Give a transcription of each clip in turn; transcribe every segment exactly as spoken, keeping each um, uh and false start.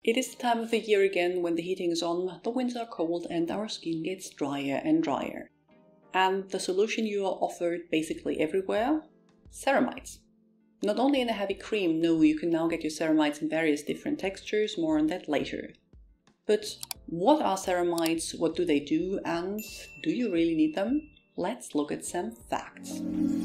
It is the time of the year again when the heating is on, the winters are cold and our skin gets drier and drier. And the solution you are offered basically everywhere? Ceramides. Not only in a heavy cream, no, you can now get your ceramides in various different textures, more on that later. But what are ceramides, what do they do, and do you really need them? Let's look at some facts.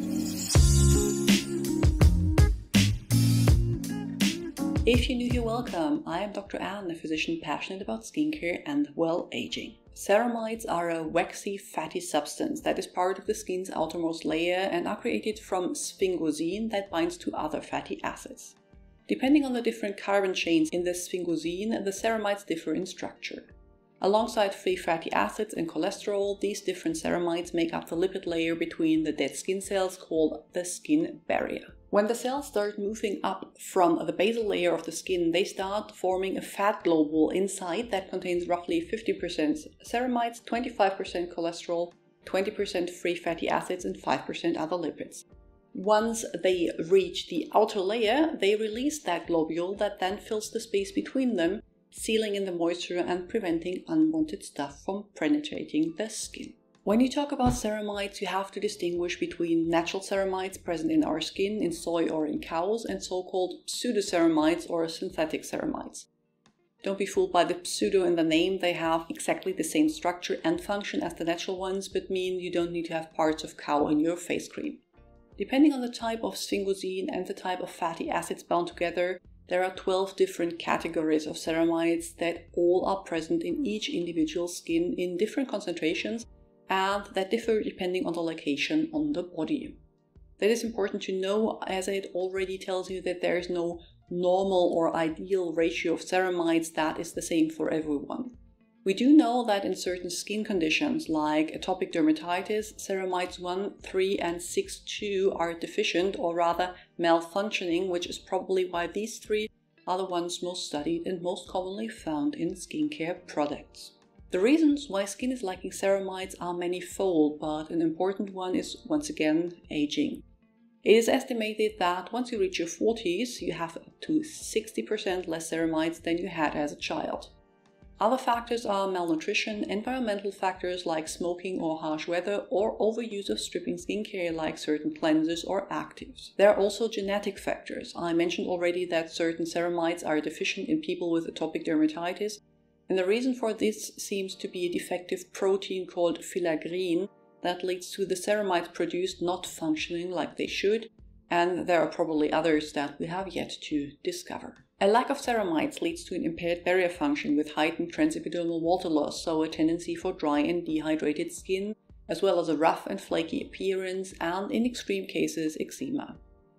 If you're new here, welcome. I am Doctor Anne, a physician passionate about skincare and well aging. Ceramides are a waxy, fatty substance that is part of the skin's outermost layer and are created from sphingosine that binds to other fatty acids. Depending on the different carbon chains in the sphingosine, the ceramides differ in structure. Alongside free fatty acids and cholesterol, these different ceramides make up the lipid layer between the dead skin cells called the skin barrier. When the cells start moving up from the basal layer of the skin, they start forming a fat globule inside that contains roughly fifty percent ceramides, twenty-five percent cholesterol, twenty percent free fatty acids, and five percent other lipids. Once they reach the outer layer, they release that globule that then fills the space between them, sealing in the moisture and preventing unwanted stuff from penetrating the skin. When you talk about ceramides, you have to distinguish between natural ceramides present in our skin, in soy or in cows, and so-called pseudoceramides or synthetic ceramides. Don't be fooled by the pseudo in the name. They have exactly the same structure and function as the natural ones, but mean you don't need to have parts of cow in your face cream. Depending on the type of sphingosine and the type of fatty acids bound together, there are twelve different categories of ceramides that all are present in each individual skin in different concentrations, and that differ depending on the location on the body. That is important to know, as it already tells you that there is no normal or ideal ratio of ceramides that is the same for everyone. We do know that in certain skin conditions like atopic dermatitis, ceramides one, three and six two are deficient or rather malfunctioning, which is probably why these three are the ones most studied and most commonly found in skincare products. The reasons why skin is lacking ceramides are manifold, but an important one is once again aging. It is estimated that once you reach your forties, you have up to sixty percent less ceramides than you had as a child. Other factors are malnutrition, environmental factors like smoking or harsh weather, or overuse of stripping skincare like certain cleansers or actives. There are also genetic factors. I mentioned already that certain ceramides are deficient in people with atopic dermatitis, and the reason for this seems to be a defective protein called filaggrin that leads to the ceramides produced not functioning like they should, and there are probably others that we have yet to discover. A lack of ceramides leads to an impaired barrier function with heightened transepidermal water loss, so a tendency for dry and dehydrated skin, as well as a rough and flaky appearance, and in extreme cases, eczema.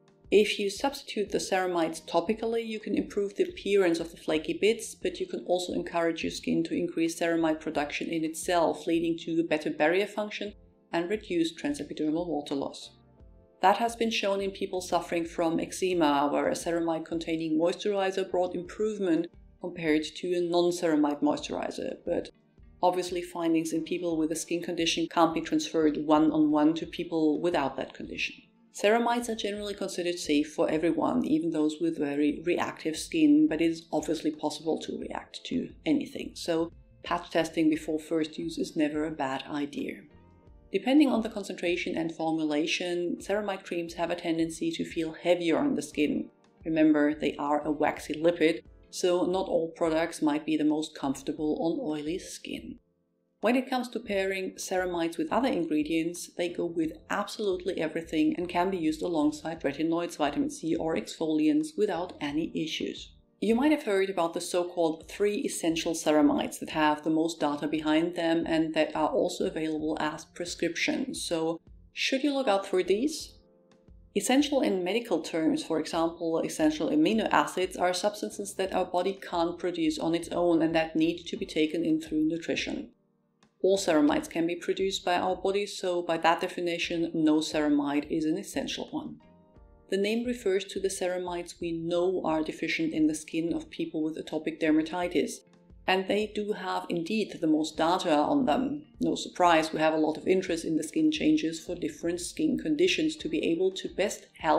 If you substitute the ceramides topically, you can improve the appearance of the flaky bits, but you can also encourage your skin to increase ceramide production in itself, leading to better barrier function and reduced transepidermal water loss. That has been shown in people suffering from eczema, where a ceramide-containing moisturizer brought improvement compared to a non-ceramide moisturizer, but obviously findings in people with a skin condition can't be transferred one-on-one to people without that condition. Ceramides are generally considered safe for everyone, even those with very reactive skin, but it is obviously possible to react to anything, so patch testing before first use is never a bad idea. Depending on the concentration and formulation, ceramide creams have a tendency to feel heavier on the skin. Remember, they are a waxy lipid, so not all products might be the most comfortable on oily skin. When it comes to pairing ceramides with other ingredients, they go with absolutely everything and can be used alongside retinoids, vitamin C or exfoliants without any issues. You might have heard about the so-called three essential ceramides that have the most data behind them and that are also available as prescriptions. So, should you look out for these? Essential in medical terms, for example, essential amino acids, are substances that our body can't produce on its own and that need to be taken in through nutrition. All ceramides can be produced by our body, so by that definition, no ceramide is an essential one. The name refers to the ceramides we know are deficient in the skin of people with atopic dermatitis, and they do have indeed the most data on them. No surprise, we have a lot of interest in the skin changes for different skin conditions to be able to best help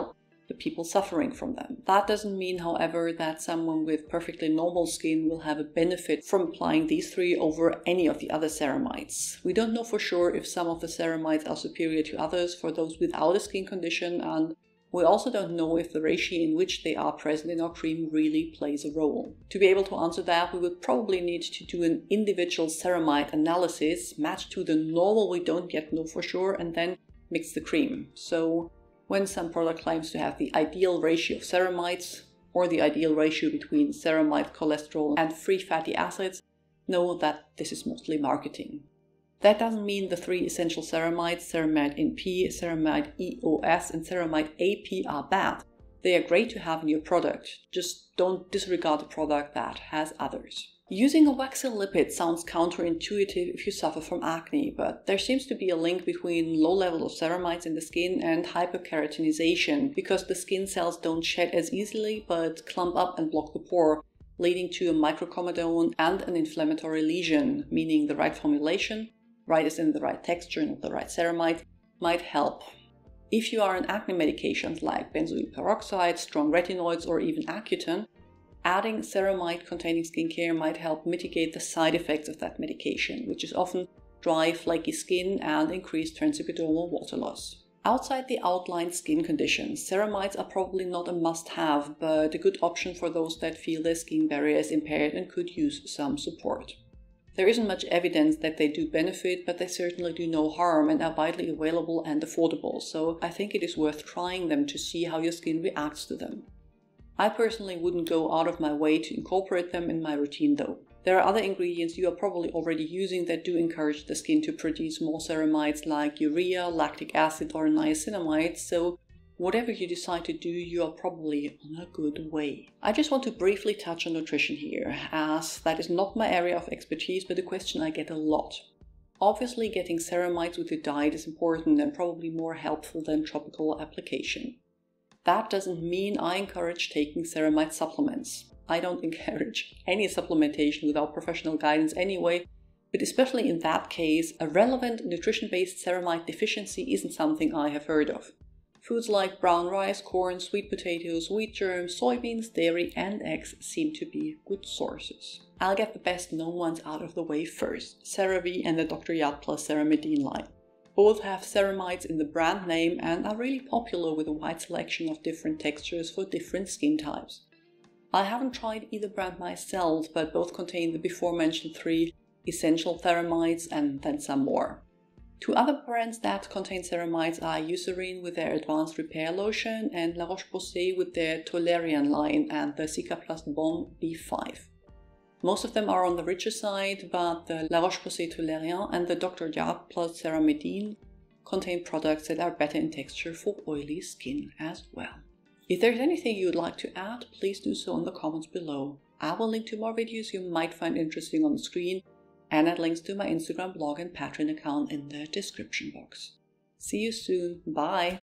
the people suffering from them. That doesn't mean, however, that someone with perfectly normal skin will have a benefit from applying these three over any of the other ceramides. We don't know for sure if some of the ceramides are superior to others for those without a skin condition, and we also don't know if the ratio in which they are present in our cream really plays a role. To be able to answer that, we would probably need to do an individual ceramide analysis matched to the normal we don't yet know for sure, and then mix the cream. So when some product claims to have the ideal ratio of ceramides or the ideal ratio between ceramide, cholesterol and free fatty acids, know that this is mostly marketing. That doesn't mean the three essential ceramides, ceramide N P, ceramide E O S and ceramide A P are bad. They are great to have in your product, just don't disregard the product that has others. Using a waxy lipid sounds counterintuitive if you suffer from acne, but there seems to be a link between low levels of ceramides in the skin and hyperkeratinization, because the skin cells don't shed as easily but clump up and block the pore, leading to a microcomedone and an inflammatory lesion, meaning the right formulation, right as in the right texture and the right ceramide, might help. If you are on acne medications like benzoyl peroxide, strong retinoids or even Accutane, adding ceramide-containing skincare might help mitigate the side effects of that medication, which is often dry, flaky skin and increased transepidermal water loss. Outside the outlined skin conditions, ceramides are probably not a must-have, but a good option for those that feel their skin barrier is impaired and could use some support. There isn't much evidence that they do benefit, but they certainly do no harm and are widely available and affordable, so I think it is worth trying them to see how your skin reacts to them. I personally wouldn't go out of my way to incorporate them in my routine though. There are other ingredients you are probably already using that do encourage the skin to produce more ceramides like urea, lactic acid or niacinamide, so whatever you decide to do, you are probably on a good way. I just want to briefly touch on nutrition here, as that is not my area of expertise, but a question I get a lot. Obviously, getting ceramides with your diet is important and probably more helpful than topical application. That doesn't mean I encourage taking ceramide supplements. I don't encourage any supplementation without professional guidance anyway, but especially in that case, a relevant nutrition-based ceramide deficiency isn't something I have heard of. Foods like brown rice, corn, sweet potatoes, wheat germs, soybeans, dairy and eggs seem to be good sources. I'll get the best known ones out of the way first, CeraVe and the Doctor Yacht Plus Ceramidine line. Both have ceramides in the brand name and are really popular with a wide selection of different textures for different skin types. I haven't tried either brand myself, but both contain the before mentioned three essential ceramides and then some more. Two other brands that contain ceramides are Eucerin with their Advanced Repair Lotion and La Roche-Posay with their Toleriane line and the Cicaplast Bon B five. Most of them are on the richer side, but the La Roche-Posay Toleriane and the Doctor Yacht Plus Ceramidine contain products that are better in texture for oily skin as well. If there's anything you would like to add, please do so in the comments below. I will link to more videos you might find interesting on the screen, and add links to my Instagram blog and Patreon account in the description box. See you soon. Bye!